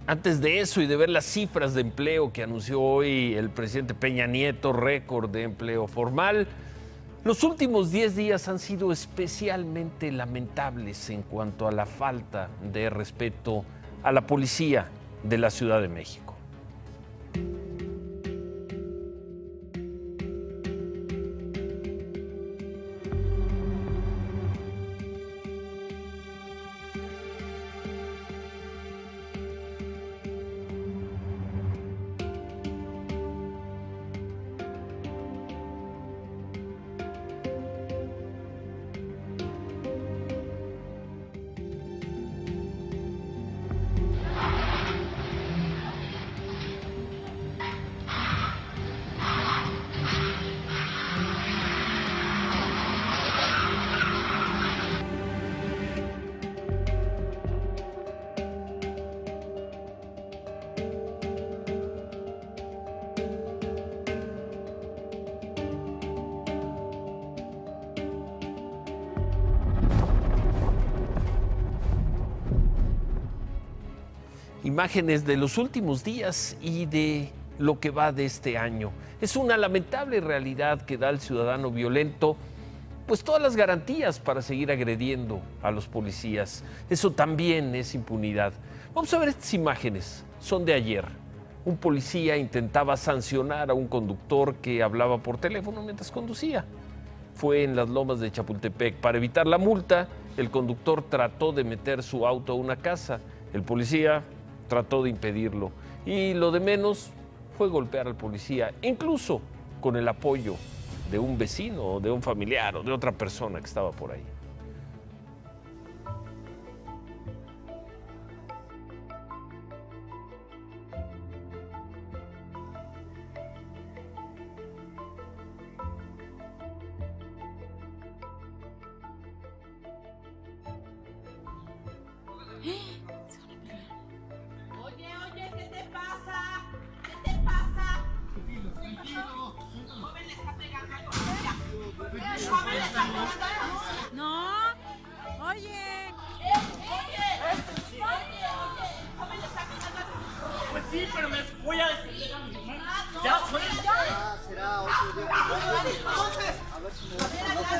Antes de eso y de ver las cifras de empleo que anunció hoy el presidente Peña Nieto, récord de empleo formal, los últimos 10 días han sido especialmente lamentables en cuanto a la falta de respeto a la policía de la Ciudad de México. Imágenes de los últimos días y de lo que va de este año. Es una lamentable realidad que da al ciudadano violento pues todas las garantías para seguir agrediendo a los policías. Eso también es impunidad. Vamos a ver estas imágenes, son de ayer. Un policía intentaba sancionar a un conductor que hablaba por teléfono mientras conducía. Fue en las lomas de Chapultepec. Para evitar la multa, el conductor trató de meter su auto a una casa. El policía trató de impedirlo y lo de menos fue golpear al policía, incluso con el apoyo de un vecino o de un familiar o de otra persona que estaba por ahí. No, oye. Pues sí, pero me voy a decir. Ya fue. Ya será otro día. A ver si me da.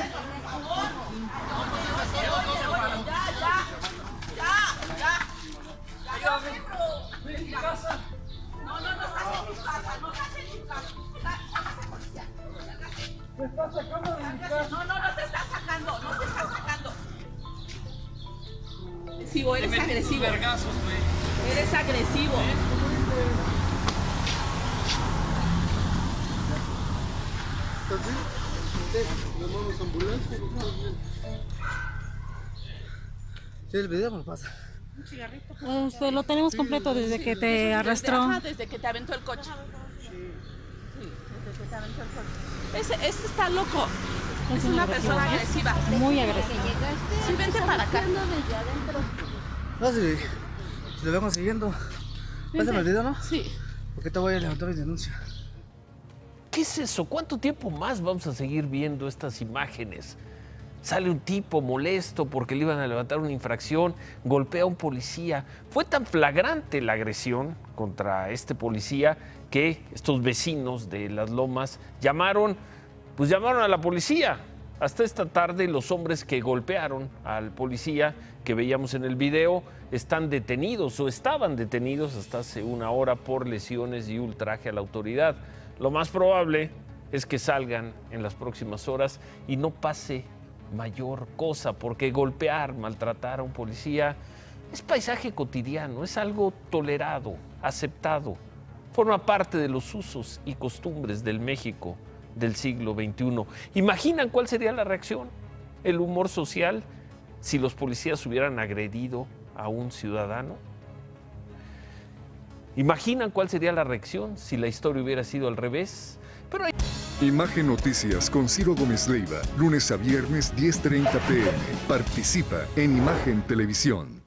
No estás en tu casa, no estás en tu casa. Me estás sacando de mi casa. No te estás sacando, no te estás sacando. Agresivo, eres agresivo. Vergazos, güey. Eres agresivo. ¿Estás bien? ¿Llamamos ambulancia? ¿Sí el video me pasa? Un cigarrito. Lo tenemos completo desde que te arrastró. Desde que te aventó el coche. Sí, desde que te aventó el coche. Ese está loco. Es una persona agresiva. Muy agresiva. Sí, vente para acá. No, si lo vengo siguiendo. Pásame el video, ¿no? Sí. Porque te voy a levantar mi denuncia. ¿Qué es eso? ¿Cuánto tiempo más vamos a seguir viendo estas imágenes? Sale un tipo molesto porque le iban a levantar una infracción, golpea a un policía. Fue tan flagrante la agresión contra este policía que estos vecinos de Las Lomas llamaron a la policía. Hasta esta tarde los hombres que golpearon al policía que veíamos en el video están detenidos o estaban detenidos hasta hace una hora por lesiones y ultraje a la autoridad. Lo más probable es que salgan en las próximas horas y no pase mayor cosa, porque golpear, maltratar a un policía es paisaje cotidiano, es algo tolerado, aceptado, forma parte de los usos y costumbres del México del siglo XXI. ¿Imaginan cuál sería la reacción, el humor social, si los policías hubieran agredido a un ciudadano? ¿Imaginan cuál sería la reacción si la historia hubiera sido al revés? Pero Imagen Noticias con Ciro Gómez Leiva, lunes a viernes 10:30 p.m. Participa en Imagen Televisión.